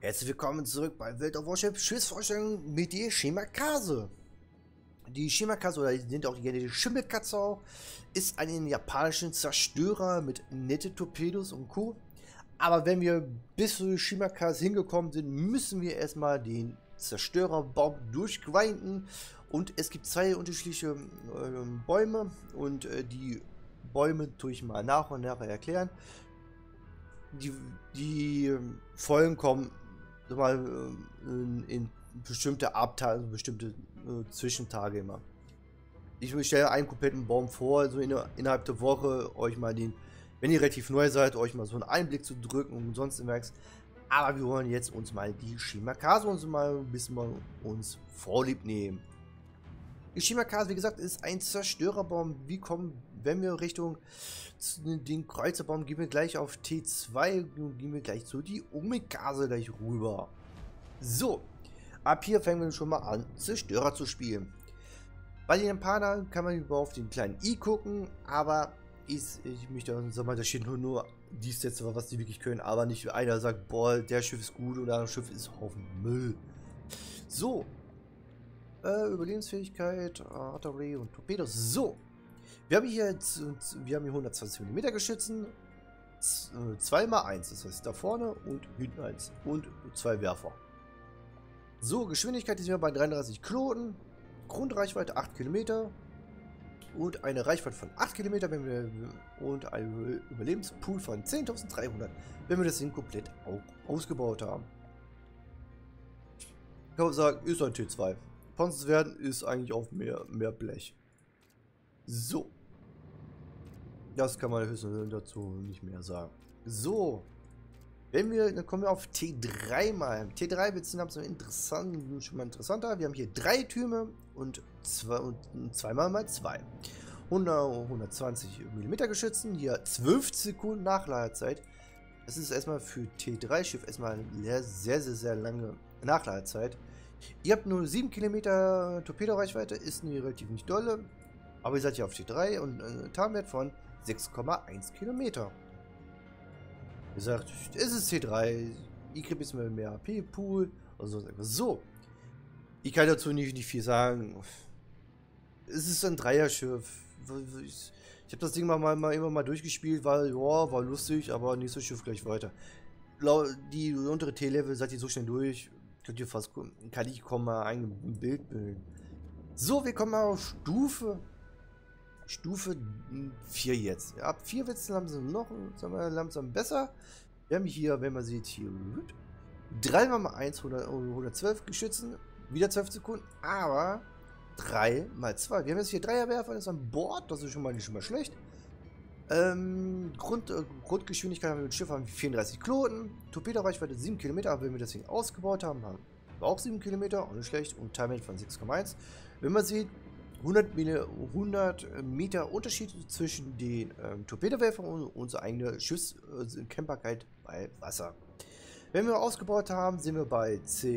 Herzlich willkommen zurück bei World of Warship Schiffsvorstellung mit der Shimakaze. Die Shimakaze, oder die nennt auch gerne die Schimmelkatze auch, ist ein japanischer Zerstörer mit nette Torpedos und Co. Aber wenn wir bis zu Shimakaze hingekommen sind, müssen wir erstmal den Zerstörerbaum durchgrinden. Und es gibt zwei unterschiedliche Bäume und die Bäume tue ich mal nach und nach erklären. Die Folgen kommen mal in bestimmte Abtage, also bestimmte Zwischentage immer. Ich stelle einen kompletten Baum vor, so innerhalb der Woche euch mal den, wenn ihr relativ neu seid, euch mal so einen Einblick zu drücken und sonst im Werks. Aber wir wollen jetzt uns mal die Shimakaze uns mal ein bisschen uns vorlieb nehmen. Die Shimakaze, wie gesagt, ist ein Zerstörerbaum. Wenn wir Richtung den Kreuzerbaum, gehen wir gleich auf T2 und gehen wir gleich zu die Omikaze gleich rüber. So, ab hier fangen wir schon mal an, Zerstörer zu spielen. Bei den Japanern kann man über auf den kleinen I gucken, aber ich möchte sagen mal, da steht nur die Sätze, was die wirklich können, aber nicht einer sagt, boah, der Schiff ist gut oder das Schiff ist Haufen Müll. So. Überlebensfähigkeit, Artillerie und Torpedos. So. Wir haben hier 120 mm Geschützen. 2x1. Das heißt da vorne und hinten 1. Und 2 Werfer. So, Geschwindigkeit sind wir bei 33 Knoten. Grundreichweite 8 Kilometer. Und eine Reichweite von 8 Kilometer, und ein Überlebenspool von 10.300, wenn wir das Ding komplett ausgebaut haben. Ich kann sagen, ist ein T2. Panzer werden ist eigentlich auf mehr Blech. So. Das kann man höchstens dazu nicht mehr sagen. So. Dann kommen wir auf T3 mal. T3 wird schon mal interessanter. Wir haben hier 3 Türme und 2x2. 120 mm Geschützen. Hier 12 Sekunden Nachladezeit. Das ist erstmal für T3-Schiff erstmal eine sehr lange Nachladezeit. Ihr habt nur 7 Kilometer Torpedoreichweite, ist relativ nicht dolle. Aber ihr seid ja auf T3 und einen Tarnwert von 6,1 Kilometer. Wie gesagt, es ist T3. Ihr kriegt ein bisschen mehr AP-Pool. Also so. Ich kann dazu nicht viel sagen. Es ist ein Dreierschiff. Ich habe das Ding immer mal durchgespielt, weil, ja, war lustig, aber nächstes Schiff gleich weiter. Die untere T-Level seid ihr so schnell durch. Könnt ihr fast gucken. Kann ich mal ein Bild bilden. So, wir kommen mal auf Stufe 4 jetzt. Ab 4 wird es langsam besser. Wir haben hier, wenn man sieht, hier 3x1 112 Geschützen. Wieder 12 Sekunden. Aber 3x2. Wir haben jetzt hier Dreierwerfer, das ist an Bord. Das ist schon mal schlecht. Grundgeschwindigkeit haben wir mit Schiff 34 Knoten. Torpedoreichweite 7 Kilometer, aber wenn wir das Ding ausgebaut haben, haben wir auch 7 Kilometer, auch nicht schlecht. Und Timing von 6,1. Wenn man sieht, 100 Meter Unterschied zwischen den Torpedowerfern und unserer eigenen Schiffscampbarkeit bei Wasser. Wenn wir ausgebaut haben, sind wir bei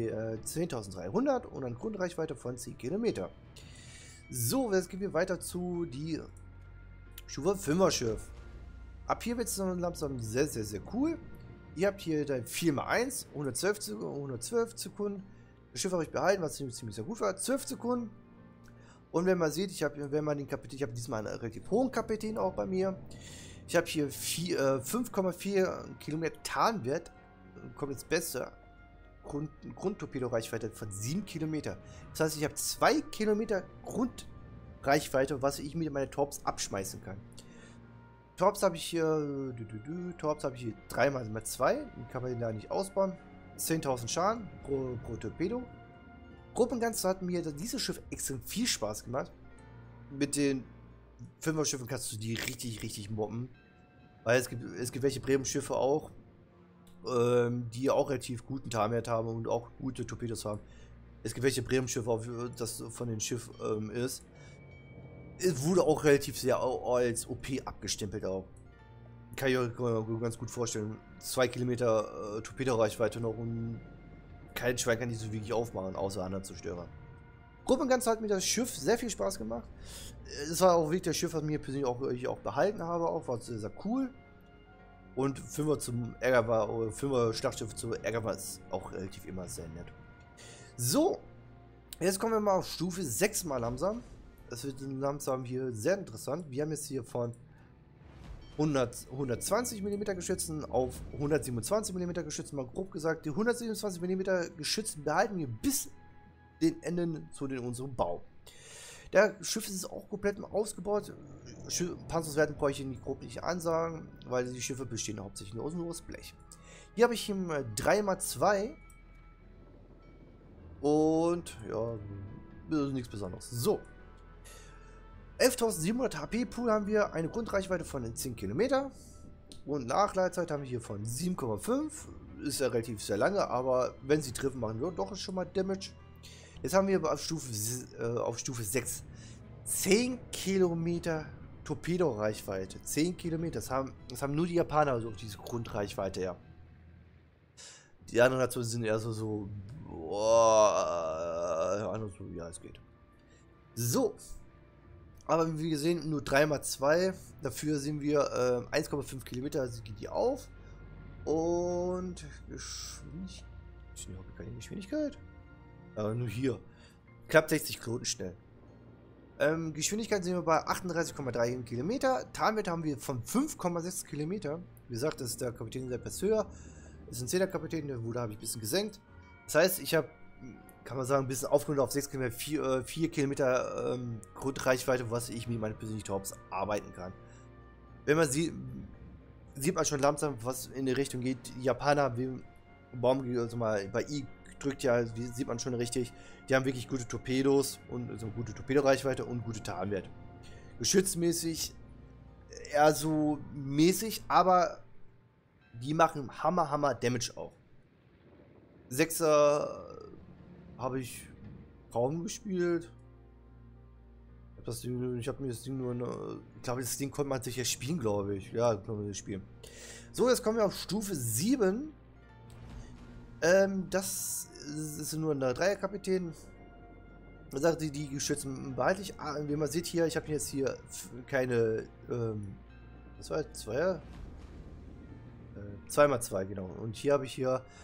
10.300 und eine Grundreichweite von 10 Kilometer. So, jetzt gehen wir weiter zu die Stufe 5er Schiff. Ab hier wird es langsam sehr cool. Ihr habt hier dann 4x1, 112 Sekunden. Das Schiff habe ich behalten, was ziemlich sehr gut war. 12 Sekunden. Und wenn man sieht, ich habe diesmal einen relativ hohen Kapitän auch bei mir. Ich habe hier 5,4 Kilometer Tarnwert. Kommt jetzt besser. Grundtorpedo-Reichweite von 7 Kilometer. Das heißt, ich habe 2 Kilometer Grundreichweite, was ich mit meinen Torps abschmeißen kann. Torps habe ich hier 3x2. Den kann man den da nicht ausbauen. 10.000 Schaden pro Torpedo. Grob und ganz hat mir dieses Schiff extrem viel Spaß gemacht. Mit den 5er Schiffen kannst du die richtig mobben. Weil es gibt welche Bremen-Schiffe auch, die auch relativ guten Tarnwert haben und auch gute Torpedos haben. Es gibt welche Bremen-Schiffe, das von den Schiff ist. Es wurde auch relativ sehr als OP abgestempelt auch. Kann ich euch ganz gut vorstellen. 2 Kilometer Torpedoreichweite noch und kein Schwein kann die so wirklich aufmachen, außer anderen Zerstörer. Grob und ganz hat mir das Schiff sehr viel Spaß gemacht. Es war auch wirklich das Schiff, was mir persönlich auch behalten habe, war sehr cool. Und 5er zum Ärger war, oder 5er Schlachtschiff zu Ärger war ist auch relativ immer sehr nett. So, jetzt kommen wir mal auf Stufe 6 mal langsam. Das wird langsam hier sehr interessant. Wir haben jetzt hier von 120 mm Geschützen auf 127 mm Geschützen, mal grob gesagt. Die 127 mm Geschützen behalten wir bis den Enden zu unserem Bau. Der Schiff ist auch komplett ausgebaut. Panzerwerten brauche ich hier grob nicht ansagen, weil die Schiffe bestehen hauptsächlich nur aus Blech. Hier habe ich ihm 3x2 und ja, nichts Besonderes. So. 11.700 HP Pool haben wir, eine Grundreichweite von 10 Kilometer und Nachladezeit haben wir hier von 7,5. Ist ja relativ sehr lange, aber wenn sie treffen, machen wir doch schon mal Damage. Jetzt haben wir auf Stufe 6 10 Kilometer Torpedo-Reichweite. 10 Kilometer, das haben nur die Japaner also auf diese Grundreichweite, ja. Die anderen Nationen sind eher so ja, es geht. So. Aber wie gesehen, nur 3x2. Dafür sind wir 1,5 Kilometer, also geht die auf. Und Geschwindigkeit. Ich habe keine Geschwindigkeit. Aber nur hier. Knapp 60 Knoten schnell. Geschwindigkeit sind wir bei 38,3 Kilometer. Tarnwert haben wir von 5,6 Kilometer. Wie gesagt, das ist der Kapitän etwas höher. Das ist ein 10er Kapitän, der wurde habe ich ein bisschen gesenkt. Das heißt, ich habe, kann man sagen, ein bisschen aufgerundet auf 6 Kilometer, 4 Kilometer Grundreichweite, was ich mit meinen persönlichen Torps arbeiten kann. Wenn man sieht man schon langsam, was in die Richtung geht. Die Japaner, also mal bei I drückt ja, sieht man schon richtig. Die haben wirklich gute Torpedos und also gute Torpedoreichweite und gute Tarnwert. Geschützmäßig eher so mäßig, aber die machen Hammer Damage auch. 6er habe ich kaum gespielt. Ich habe mir das Ding nur ich glaube, das Ding konnte man sich ja spielen, glaube ich. Ja, kann man das spielen. So, jetzt kommen wir auf Stufe 7. Das ist nur ein 3er Kapitän. Man sagt, die Geschützen behalte ich. Wie man sieht hier, ich habe jetzt hier keine. Das war 2er? 2x2, genau. Und hier habe ich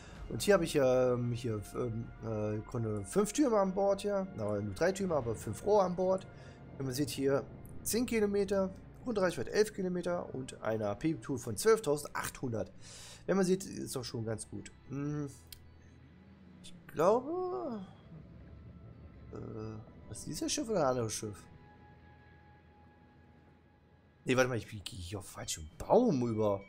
konnte 5 Türme an Bord, ja. Nur 3 Türme, aber 5 Rohre an Bord. Wenn man sieht hier 10 Kilometer, Grundreichweite 11 Kilometer und eine AP-Tool von 12.800. Wenn man sieht, ist doch schon ganz gut. Ich glaube. Was ist dieses Schiff oder ein anderes Schiff? Ne, warte mal, ich gehe hier auf falschen Baum über.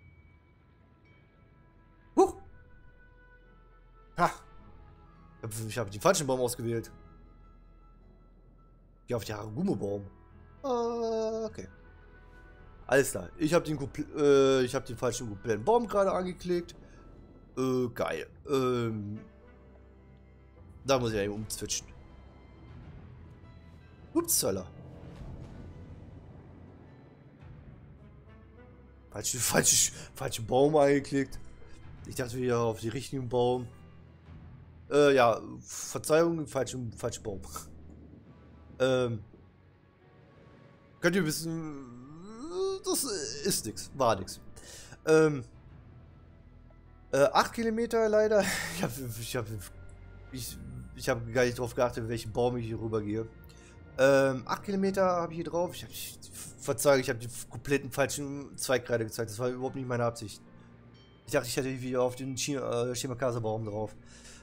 Huch! Ha! Ich habe den falschen Baum ausgewählt. Ich gehe auf den Haragumo-Baum. Okay. Alles klar. Ich habe den falschen kompletten Baum gerade angeklickt. Geil. Da muss ich ja umzwitschen. Upsala. Falschen Baum angeklickt. Ich dachte wieder auf den richtigen Baum. Ja, Verzeihung, falschen Baum. Könnt ihr wissen, das ist nix, war nix. 8 Kilometer leider. Ich hab gar nicht drauf geachtet, welchen Baum ich hier rüber gehe. 8 Kilometer habe ich hier drauf. Verzeihung, ich habe die kompletten falschen Zweig gerade gezeigt. Das war überhaupt nicht meine Absicht. Ich dachte, ich hätte wieder auf den Shimakase-Baum drauf.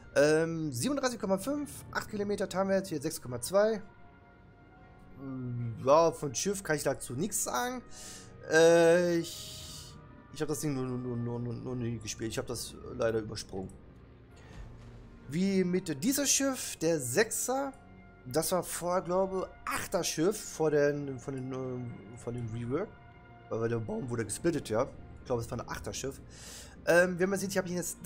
37,5, 8 Kilometer Tarnwert, hier 6,2. Ja, von Schiff kann ich dazu nichts sagen. Ich habe das Ding nur nie gespielt. Ich habe das leider übersprungen. Wie mit diesem Schiff, der 6er, das war vorher, glaube ich, 8er Schiff von dem Rework. Weil der Baum wurde gesplittet, ja. Ich glaube, es war ein 8er Schiff. Wenn man sieht, ich habe hier jetzt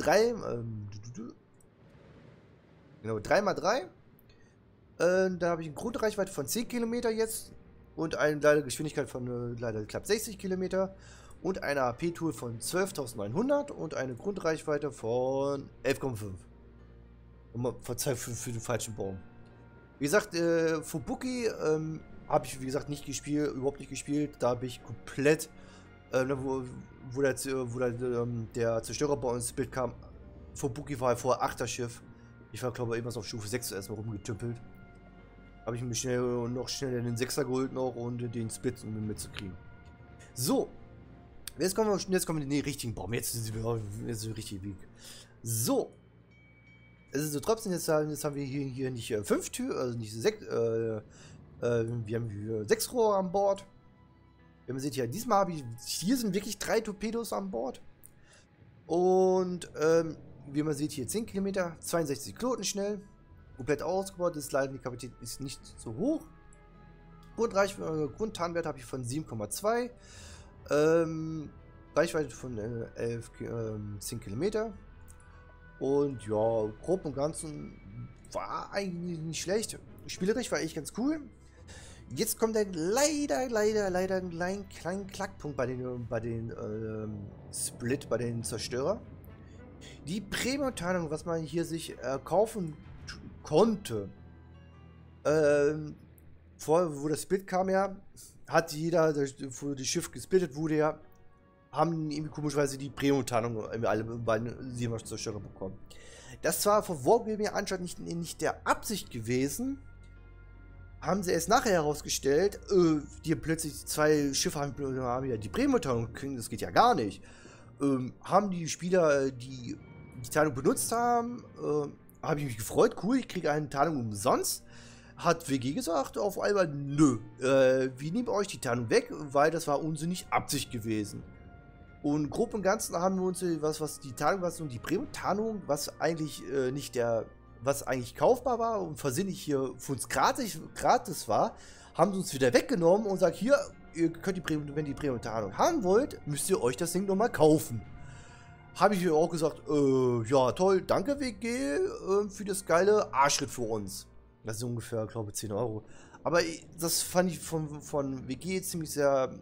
3x3. Da habe ich eine Grundreichweite von 10 Kilometer jetzt und eine leider Geschwindigkeit von leider knapp 60 Kilometer und eine AP-Tool von 12.900 und eine Grundreichweite von 11,5. Verzeih für den falschen Baum. Wie gesagt, Fubuki habe ich wie gesagt nicht gespielt, überhaupt nicht gespielt. Da habe ich komplett der Zerstörer bei uns ins Bild kam. Vor Buki war vorher 8er Schiff. Ich war, glaube ich, irgendwas auf Stufe 6 erstmal rumgetümpelt. Habe ich mir noch schnell den 6er geholt noch und den Split, um mitzukriegen. So. Jetzt kommen wir in den richtigen Baum. Jetzt ist es richtig Weg. So. Es ist so trotzdem, jetzt haben wir hier nicht 5 Türen, also nicht 6, wir haben hier 6 Rohre an Bord. Wenn man sieht hier, diesmal habe ich, hier sind wirklich 3 Torpedos an Bord. Und, wie man sieht hier 10 Kilometer, 62 Knoten schnell. Komplett ausgebaut, ist leider die Kapazität ist nicht so hoch. Grundtarnwert habe ich von 7,2. Reichweite von 10 Kilometer. Und ja, grob und ganzen war eigentlich nicht schlecht. Spielerisch war echt ganz cool. Jetzt kommt dann leider ein kleinen Knackpunkt bei den Split, bei den Zerstörer. Die Premium-Tarnung, was man hier sich kaufen konnte, wo das Split kam ja, hat jeder, wo das Schiff gesplittet wurde ja, haben irgendwie komischerweise die Premium-Tarnung alle beiden Zerstörer bekommen. Das war von Wargaming anscheinend nicht der Absicht gewesen. Haben sie erst nachher herausgestellt, die plötzlich 2 Schiffe haben ja die Premium-Tarnung kriegen, das geht ja gar nicht. Haben die Spieler, die Tarnung benutzt haben, habe ich mich gefreut, cool, ich kriege eine Tarnung umsonst. Hat WG gesagt, auf einmal, nö, wir nehmen euch die Tarnung weg, weil das war unsere nicht Absicht gewesen. Und grob und ganzen haben wir uns, was die Tarnung, was und die Premium-Tarnung, was eigentlich was eigentlich kaufbar war und versehentlich hier für uns gratis war, haben sie uns wieder weggenommen und sagt, hier, ihr könnt wenn ihr die Premium-Tarnung haben wollt, müsst ihr euch das Ding nochmal kaufen. Habe ich mir auch gesagt, ja toll, danke WG für das geile Arschritt für uns. Das ist ungefähr, glaube ich, 10 Euro. Aber das fand ich von WG ziemlich sehr,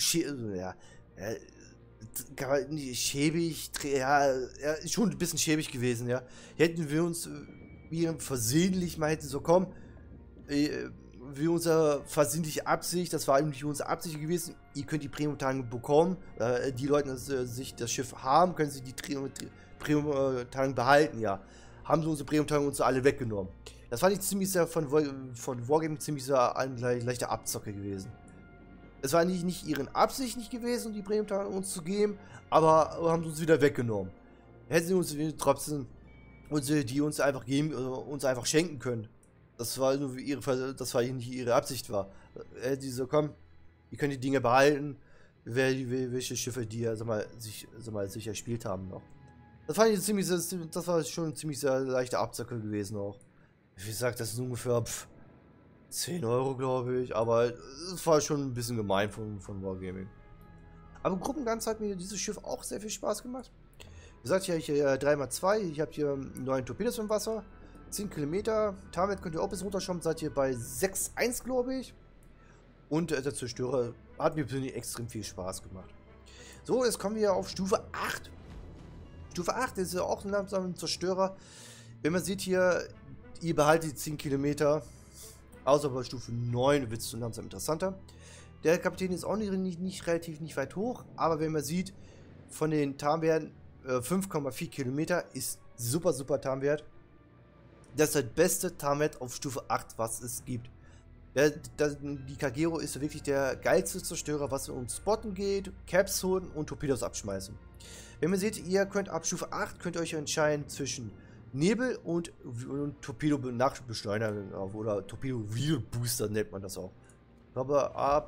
schäbig, ja, schon ein bisschen schäbig gewesen, ja. Hätten wir uns versehentlich mal hätten so kommen, wie unsere versehentliche Absicht, das war eigentlich unsere Absicht gewesen, ihr könnt die Premium-Tarnung bekommen, die Leute, die sich das Schiff haben, können sie die Premium-Tarnung behalten, ja. Haben sie unsere Premium-Tarnung uns alle weggenommen. Das fand ich ziemlich sehr von Wargaming ziemlich sehr ein leichter Abzocke gewesen. Es war nicht ihre Absicht nicht gewesen, die Premium-Tarnung uns zu geben, aber haben sie uns wieder weggenommen. Hätten sie uns trotzdem die uns einfach geben, uns einfach schenken können. Das war nur das war nicht ihre Absicht war. Die so, komm, ihr könnt die Dinge behalten, welche Schiffe die ja, sich erspielt haben noch. Das fand ich ziemlich, das war schon ziemlich sehr leichte Abzocke gewesen auch. Wie gesagt, das ist ungefähr 10 Euro, glaube ich, aber es war schon ein bisschen gemein von Wargaming. Aber im Gruppenganz hat mir dieses Schiff auch sehr viel Spaß gemacht. Wie gesagt, hier 3x2, ich habe hier 9 Torpedos im Wasser, 10 Kilometer, Tarnwert könnt ihr auch bis runterschauen, seid ihr bei 6,1, glaube ich. Und der Zerstörer hat mir persönlich extrem viel Spaß gemacht. So, jetzt kommen wir auf Stufe 8. Stufe 8 ist ja auch ein Zerstörer. Wenn man sieht hier, ihr behaltet die 10 Kilometer. Außer bei Stufe 9 wird es langsam interessanter. Der Kapitän ist auch nicht weit hoch, aber wenn man sieht, von den Tarnwerten 5,4 Kilometer ist super Tarnwert. Das ist der beste Tarnwert auf Stufe 8, was es gibt. Die Kagero ist wirklich der geilste Zerstörer, was um Spotten geht, Caps holen und Torpedos abschmeißen. Wenn man sieht, ihr könnt ab Stufe 8 könnt ihr euch entscheiden zwischen Nebel und Torpedo-Nachbeschleuniger oder Torpedo-Wheel-Booster nennt man das auch. Ich glaube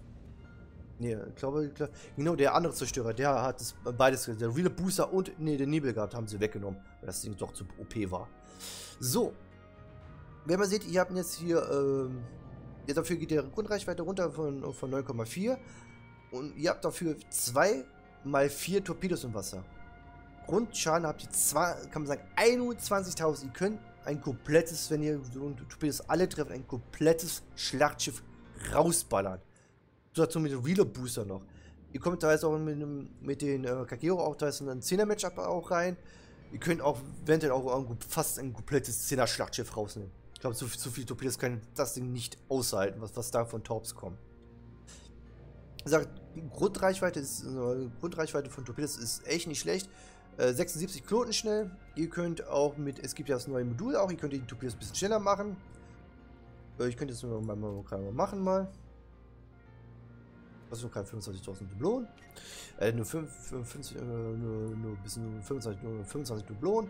genau, der andere Zerstörer, der hat das beides, der Wheel-Booster und den Nebel gehabt, haben sie weggenommen, weil das Ding doch zu OP war. So, wenn man sieht, ihr habt jetzt hier, jetzt dafür geht die Grundreichweite runter von 9,4 und ihr habt dafür 2 mal 4 Torpedos im Wasser. Grundschaden habt ihr kann man sagen 21.000. Ihr könnt ein komplettes, wenn ihr Torpedos alle trefft, ein komplettes Schlachtschiff rausballern. Dazu mit dem Wheeler Booster noch. Ihr kommt da jetzt auch mit den Kagero auch, da ist ein 10er Matchup auch rein. Ihr könnt auch eventuell auch fast ein komplettes 10er Schlachtschiff rausnehmen. Ich glaube, so viele Torpedos können das Ding nicht aushalten, was da von Torps kommt. Wie gesagt, Die Grundreichweite von Torpedos ist echt nicht schlecht. 76 Knoten schnell. Ihr könnt auch mit, es gibt ja das neue Modul auch, ihr könnt die Torpedos ein bisschen schneller machen. Ich könnte jetzt nur mal machen mal. Was noch keine 25.000 Dublonen. Nur 25 Dublonen.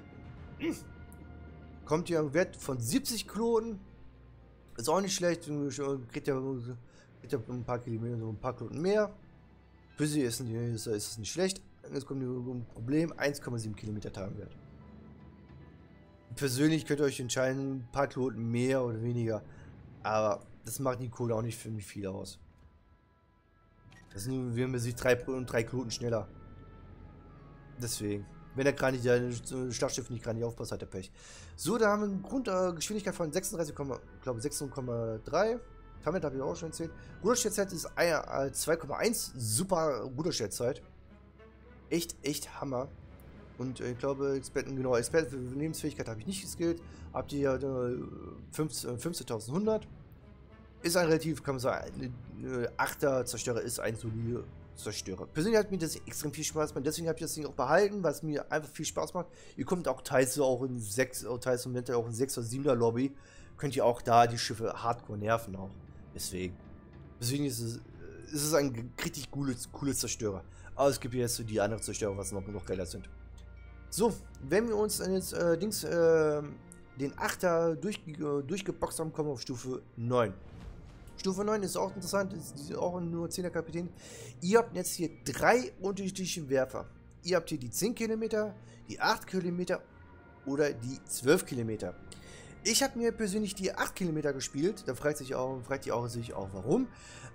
Kommt hier ein Wert von 70 Knoten. Ist auch nicht schlecht. Kriegt ja ein paar Kilometer, so ein paar Knoten mehr. Für sie ist es nicht schlecht. Jetzt kommt ein Problem: 1,7 Kilometer Tagenwert. Persönlich könnt ihr euch entscheiden, ein paar Knoten mehr oder weniger. Aber das macht die Kohle auch nicht für mich viel aus. Das sind, wenn man sieht, 3 Knoten schneller. Deswegen. Wenn der gerade nicht, der Schlachtschiff nicht gerade nicht aufpasst, hat er Pech. So, da haben wir eine Grundgeschwindigkeit von 36,3. Damit habe ich auch schon erzählt. Ruderstellzeit ist 2,1. Super Ruderstellzeit. Echt Hammer. Und ich glaube, Experte für Lebensfähigkeit habe ich nicht geskillt. Habt ihr 15.100. Ist ein relativ, kann man sagen, ein 8er Zerstörer ist ein solider Zerstörer. Persönlich hat mir das extrem viel Spaß gemacht, deswegen habe ich das Ding auch behalten, weil es mir einfach viel Spaß macht. Ihr kommt auch teils auch in 6, teils im Moment auch in 6 oder 7er Lobby. Könnt ihr auch da die Schiffe hardcore nerven auch. Deswegen ist es ein richtig cooles Zerstörer. Aber es gibt jetzt die anderen Zerstörer, was noch geiler sind. So, wenn wir uns jetzt den 8er durchgeboxt haben, kommen wir auf Stufe 9. Stufe 9 ist auch interessant, ist auch nur 10er Kapitän. Ihr habt jetzt hier 3 unterschiedliche Werfer. Ihr habt hier die 10 Kilometer, die 8 Kilometer oder die 12 Kilometer. Ich habe mir persönlich die 8 Kilometer gespielt. Da fragt sich auch warum.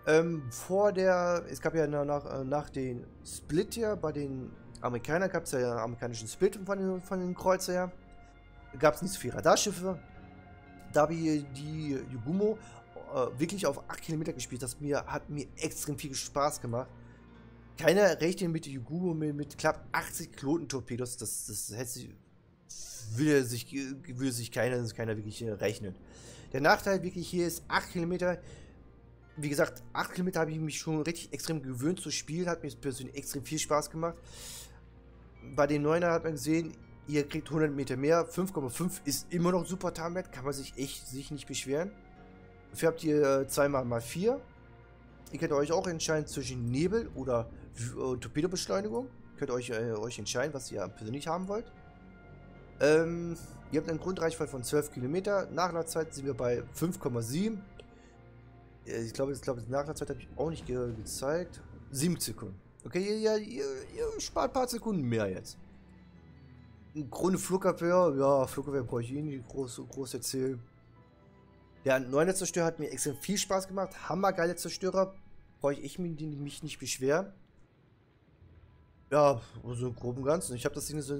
Es gab ja nach den Split hier, bei den Amerikanern gab es ja amerikanischen Split von den Kreuzer her. Gab es nicht so viele Radarschiffe. Da habe ich die Yugumo wirklich auf 8 Kilometer gespielt. Das hat mir extrem viel Spaß gemacht. Keiner rechnet mit der Yugumo mit knapp 80 Knoten-Torpedos. Das würde sich keiner wirklich rechnen. Der Nachteil wirklich hier ist 8 Kilometer. Wie gesagt, 8 Kilometer habe ich mich schon richtig extrem gewöhnt zu spielen. Hat mir persönlich extrem viel Spaß gemacht. Bei den 9er hat man gesehen, ihr kriegt 100 Meter mehr. 5,5 ist immer noch super Tarnwert. Kann man sich nicht beschweren. Dafür habt ihr 2x4. Ihr könnt euch auch entscheiden zwischen Nebel oder Torpedobeschleunigung. Könnt euch entscheiden, was ihr persönlich haben wollt. Ihr habt eine Grundreichweite von 12 Kilometer. Nachladezeit sind wir bei 5,7. Ich glaube, die Nachladezeit habe ich auch nicht gezeigt. 7 Sekunden. Okay, ihr spart ein paar Sekunden mehr jetzt. Ein Grunde Flugabwehr, ja, Flugabwehr brauche ich nicht groß erzählen. Der 9er Zerstörer hat mir extrem viel Spaß gemacht. Hammergeile Zerstörer. Brauche ich mich nicht beschweren. Ja, so im Groben und Ganzen. Ich habe das Ding so,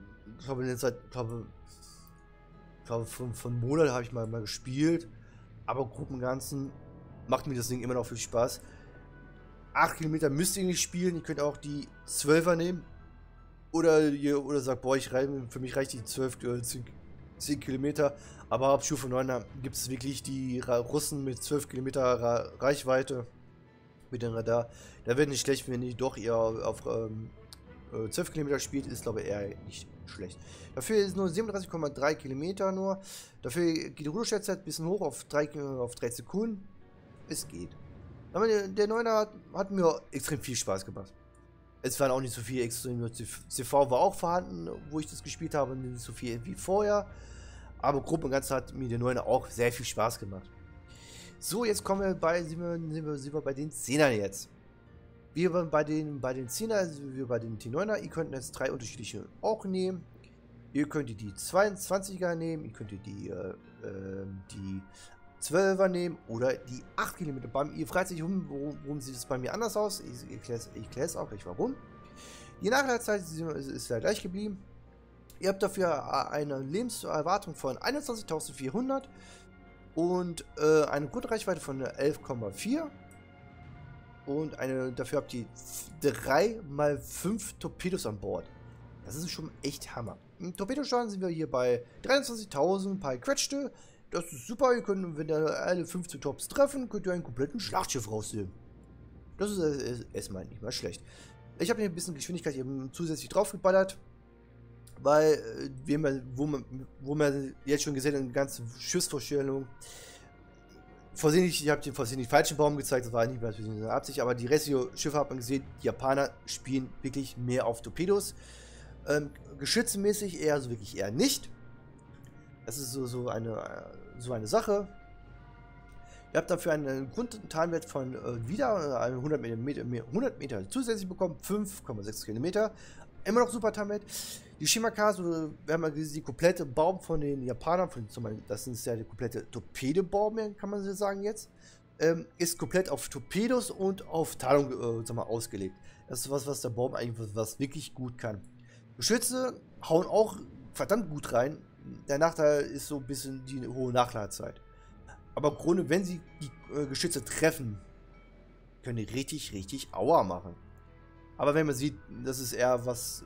von Monat habe ich mal gespielt. Aber im Groben und Ganzen macht mir das Ding immer noch viel Spaß. 8 Kilometer müsst ihr nicht spielen. Ihr könnt auch die 12er nehmen. Oder sagt, boah, für mich reicht die 10 Kilometer. Aber ab Stufe 9 gibt es wirklich die Russen mit 12 Kilometer Reichweite mit dem Radar. Da wird nicht schlecht, wenn ihr doch eher auf 12 Kilometer spielt, ist glaube ich eher nicht schlecht. Dafür ist nur 37,3 Kilometer nur. Dafür geht die Ruderstellzeit ein bisschen hoch auf 3 Sekunden. Es geht. Aber der 9er hat mir extrem viel Spaß gemacht. Es waren auch nicht so viel extrem. CV war auch vorhanden, wo ich das gespielt habe, nicht so viel wie vorher. Aber grob und ganz hat mir der 9er auch sehr viel Spaß gemacht. So, jetzt kommen wir sind wir bei den 10ern jetzt. Wir bei den 10er, also wir bei den T9er, ihr könnt jetzt 3 unterschiedliche auch nehmen. Ihr könnt die 22er nehmen, ihr könnt die 12er nehmen oder die 8 Kilometer. Ihr fragt sich, warum sieht es bei mir anders aus? Ich erkläre es auch gleich warum. Die Nachladezeit ist ja gleich geblieben. Ihr habt dafür eine Lebenserwartung von 21.400 und eine Grundreichweite von 11,4 und dafür habt ihr 3x5 Torpedos an Bord. Das ist schon echt Hammer. Im Torpedoschaden sind wir hier bei 23.000 paar Quetschte. Das ist super, ihr könnt, wenn ihr alle 15 Tops treffen, könnt ihr einen kompletten Schlachtschiff rausnehmen. Das ist erstmal nicht mal schlecht. Ich habe hier ein bisschen Geschwindigkeit eben zusätzlich draufgeballert, weil wo man jetzt schon gesehen hat, eine ganze Schiffsvorstellung. Ich habe den versehentlich falschen Baum gezeigt, das war nicht mehr eine Absicht, aber die restlichen Schiffe hat man gesehen, die Japaner spielen wirklich mehr auf Torpedos. Geschützenmäßig eher so wirklich eher nicht. Das ist so eine Sache. Ihr habt dafür einen Grundtarnwert von wieder 100 Meter zusätzlich bekommen, 5,6 Kilometer. Immer noch super Tarnwert. Die Shimakaze, wir haben gesehen, die komplette Baum von den Japanern, das ist ja der komplette Torpedobaum, kann man so sagen jetzt, ist komplett auf Torpedos und auf Tarnung ausgelegt. Das ist was der Baum eigentlich was wirklich gut kann. Geschütze hauen auch verdammt gut rein. Der Nachteil ist so ein bisschen die hohe Nachladezeit. Aber im Grunde, wenn sie die Geschütze treffen, können die richtig Aua machen. Aber wenn man sieht, das ist eher was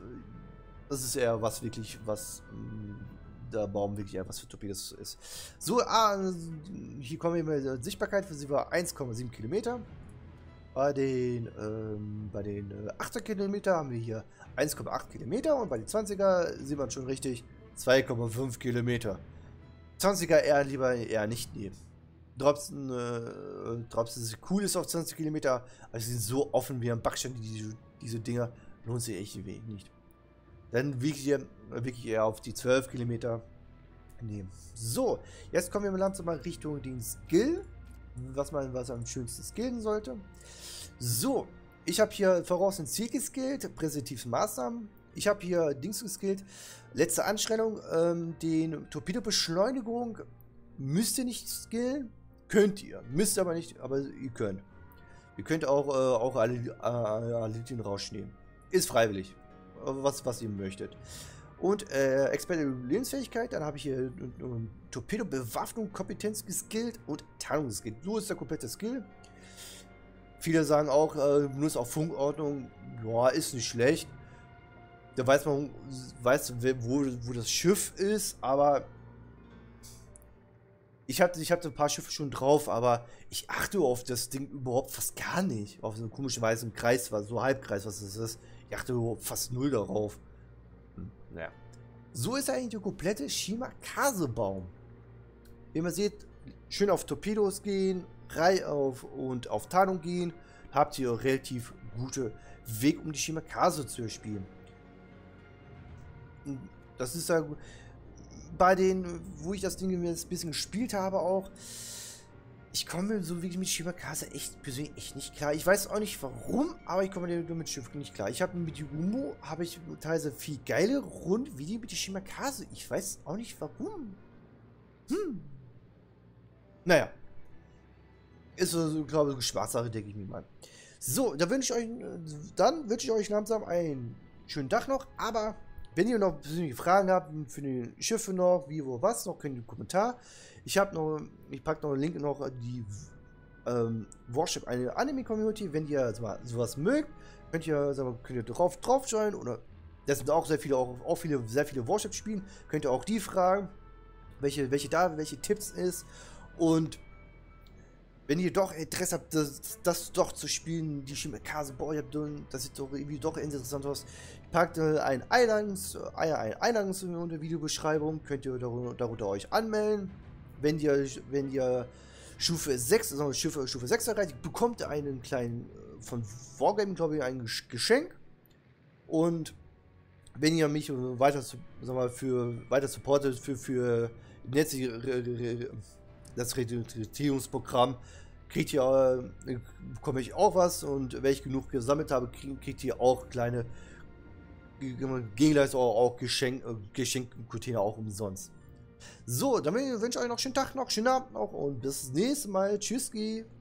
der Baum wirklich etwas für Torpedos ist. So, hier kommen wir mit Sichtbarkeit, für sie war 1,7 Kilometer. Bei den 8er Kilometer haben wir hier 1,8 Kilometer und bei den 20er sieht man schon richtig 2,5 Kilometer. 20er eher nicht nehmen. Dropsen ist cool, ist auf 20 Kilometer, aber sie sind so offen wie ein Backstein, diese Dinger, lohnt sich echt wenig nicht. Dann wirklich eher auf die 12 Kilometer nehmen. So, jetzt kommen wir langsam mal Richtung den Skill, was am schönsten skillen sollte. So, ich habe hier voraus ein Ziel geskillt, präsentative Maßnahmen. Ich habe hier Dings geskillt, letzte Anstellung, den Torpedo-Beschleunigung müsst ihr nicht skillen. Könnt ihr. Müsst aber nicht, aber ihr könnt. Ihr könnt auch alle den Rausch nehmen. Ist freiwillig. Was ihr möchtet. Und Experte Lebensfähigkeit, dann habe ich hier Torpedo-Bewaffnung, Kompetenz geskillt und Tarnung geskillt. So ist der komplette Skill. Viele sagen auch, nur auf Funkordnung, ja, ist nicht schlecht. Da weiß man, wo das Schiff ist, aber ich hatte ein paar Schiffe schon drauf, aber ich achte auf das Ding überhaupt fast gar nicht. Auf so eine komische Weise im Kreis, so Halbkreis, was das ist. Ich achte überhaupt fast null darauf. Naja. So ist eigentlich der komplette Shimakaze-Baum. Wie man sieht, schön auf Torpedos gehen, und auf Tarnung gehen, habt ihr relativ gute Weg, um die Shimakaze zu spielen. Das ist ja bei denen, wo ich das Ding mir jetzt ein bisschen gespielt habe auch, ich komme so wirklich mit Shimakaze persönlich echt nicht klar. Ich weiß auch nicht warum, aber ich komme mit Schiff nicht klar. Ich habe mit Yugumo teilweise viel geile Runden wie die mit der Shimakaze. Ich weiß auch nicht warum. Naja. Ist so, glaube ich, Geschmackssache, denke ich mir mal. So, dann wünsche ich euch langsam einen schönen Tag noch, aber wenn ihr noch persönliche Fragen habt für die Schiffe noch, wie, wo, was, noch könnt ihr einen Kommentar. Ich packe noch einen Link noch die Warship, eine Anime-Community. Wenn ihr sowas mögt, könnt ihr drauf joinen, oder das sind auch sehr viele Warship spielen. Könnt ihr auch die fragen, welche Tipps ist. Und wenn ihr doch Interesse habt, das doch zu spielen, die Shimakaze, das sieht doch irgendwie doch interessant aus. Ich packe ein Einladungs in der Videobeschreibung, könnt ihr darunter euch anmelden. Wenn ihr Stufe 6, also Stufe 6 erreicht, bekommt ihr einen kleinen, von Wargaming, glaube ich, ein Geschenk. Und wenn ihr mich weiter supportet für das Rekrutierungsprogramm, bekomme ich auch was, und wenn ich genug gesammelt habe, kriegt ihr auch kleine Gegenleistung, auch Geschenkcontainer auch umsonst. So, dann wünsche ich euch noch einen schönen Tag, noch schönen Abend noch und bis nächstes Mal. Tschüsski.